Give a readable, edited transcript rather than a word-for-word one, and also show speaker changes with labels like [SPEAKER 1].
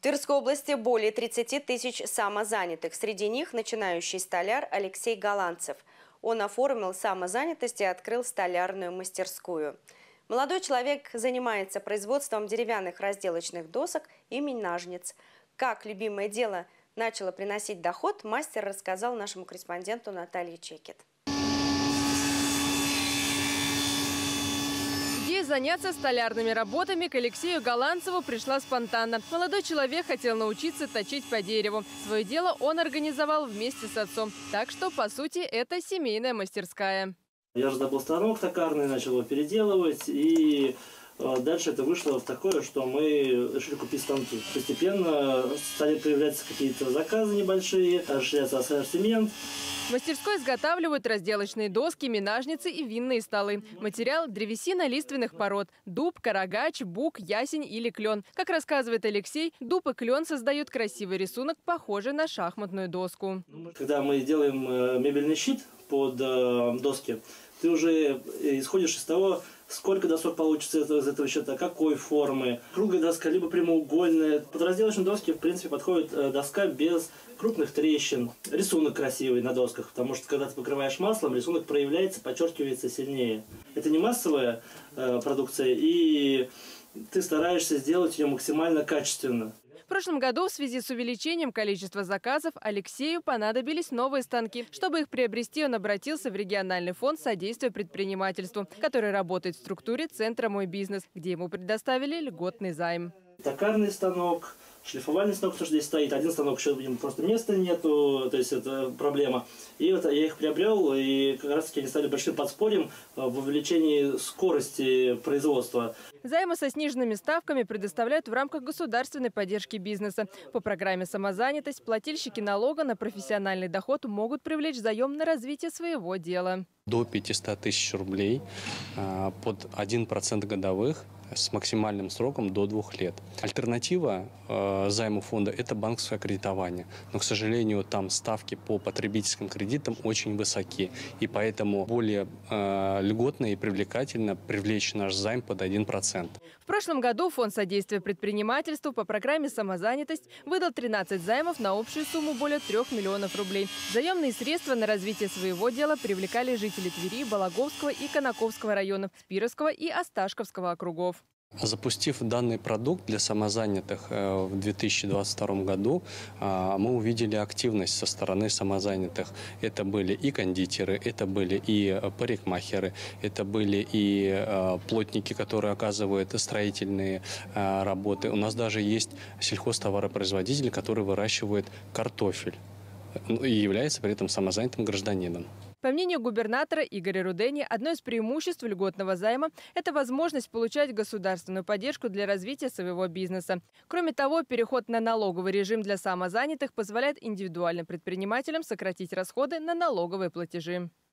[SPEAKER 1] Тверской области более 30 тысяч самозанятых. Среди них начинающий столяр Алексей Голландцев. Он оформил самозанятость и открыл столярную мастерскую. Молодой человек занимается производством деревянных разделочных досок и минажниц. Как любимое дело начало приносить доход, мастер рассказал нашему корреспонденту Наталье Чекет.
[SPEAKER 2] Идея заняться столярными работами к Алексею Голландцеву пришла спонтанно. Молодой человек хотел научиться точить по дереву. Свое дело он организовал вместе с отцом. Так что, по сути, это семейная мастерская.
[SPEAKER 3] Я раздобыл станок токарный, начал его переделывать, и дальше это вышло в такое, что мы решили купить станки. Постепенно стали появляться какие-то заказы небольшие, расширяться ассортимент.
[SPEAKER 2] В мастерской изготавливают разделочные доски, минажницы и винные столы. Материал – древесина лиственных пород – дуб, карагач, бук, ясень или клен. Как рассказывает Алексей, дуб и клен создают красивый рисунок, похожий на шахматную доску.
[SPEAKER 3] Когда мы делаем мебельный щит под доски, ты уже исходишь из того, сколько досок получится из этого щита, какой формы. Круглая доска, либо прямоугольная. Под разделочные доски, в принципе, подходит доска без крупных трещин. Рисунок красивый на досках, потому что, когда ты покрываешь маслом, рисунок проявляется, подчеркивается сильнее. Это не массовая продукция, и ты стараешься сделать ее максимально качественно.
[SPEAKER 2] В прошлом году в связи с увеличением количества заказов Алексею понадобились новые станки. Чтобы их приобрести, он обратился в региональный фонд содействия предпринимательству, который работает в структуре Центра «Мой бизнес», где ему предоставили льготный займ.
[SPEAKER 3] Токарный станок, шлифовальный станок, тоже здесь стоит. Один станок, еще просто места нету, то есть это проблема. И вот я их приобрел, и как раз таки они стали большим подспорьем в увеличении скорости производства.
[SPEAKER 2] Займы со сниженными ставками предоставляют в рамках государственной поддержки бизнеса. По программе «Самозанятость» плательщики налога на профессиональный доход могут привлечь заем на развитие своего дела.
[SPEAKER 4] До 500 тысяч рублей под 1% годовых с максимальным сроком до 2 лет. Альтернатива займу фонда – это банковское кредитование. Но, к сожалению, там ставки по потребительским кредитам очень высоки. И поэтому более льготно и привлекательно привлечь наш займ под 1%.
[SPEAKER 2] В прошлом году Фонд содействия предпринимательству по программе «Самозанятость» выдал 13 займов на общую сумму более 3 миллионов рублей. Заемные средства на развитие своего дела привлекали жители Твери, Балаговского и Конаковского районов, Спировского и Осташковского округов.
[SPEAKER 4] Запустив данный продукт для самозанятых в 2022 году, мы увидели активность со стороны самозанятых. Это были и кондитеры, это были и парикмахеры, это были и плотники, которые оказывают строительные работы. У нас даже есть сельхозтоваропроизводитель, который выращивает картофель и является при этом самозанятым гражданином.
[SPEAKER 2] По мнению губернатора Игоря Рудени, одно из преимуществ льготного займа – это возможность получать государственную поддержку для развития своего бизнеса. Кроме того, переход на налоговый режим для самозанятых позволяет индивидуальным предпринимателям сократить расходы на налоговые платежи.